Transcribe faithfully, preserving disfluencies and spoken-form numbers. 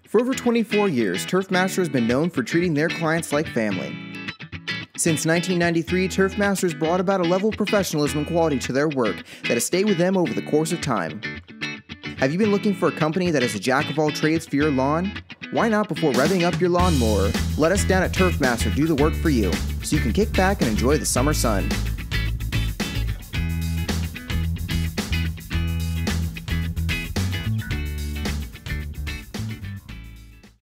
For over twenty-four years, Turfmaster has been known for treating their clients like family. Since nineteen ninety-three, Turfmaster has brought about a level of professionalism and quality to their work that has stayed with them over the course of time. Have you been looking for a company that is a jack of all trades for your lawn? Why not, before revving up your lawnmower, let us down at Turfmaster do the work for you, so you can kick back and enjoy the summer sun.